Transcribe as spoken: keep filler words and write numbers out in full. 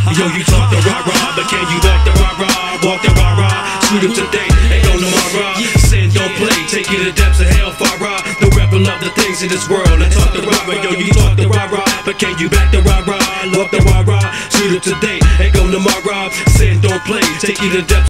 Yo, you talk the rah-rah, but can you walk the rah-rah? Walk the rah-rah, shoot him today, ain't go tomorrow. Sin don't play, take you to the depths of hellfire. The rebel of the things in this world, and talk the rah-rah. Yo, you talk the rah-rah, but can you back the rah-rah? Walk the rah-rah, shoot him today, ain't go tomorrow. Sin don't play, take you to the depths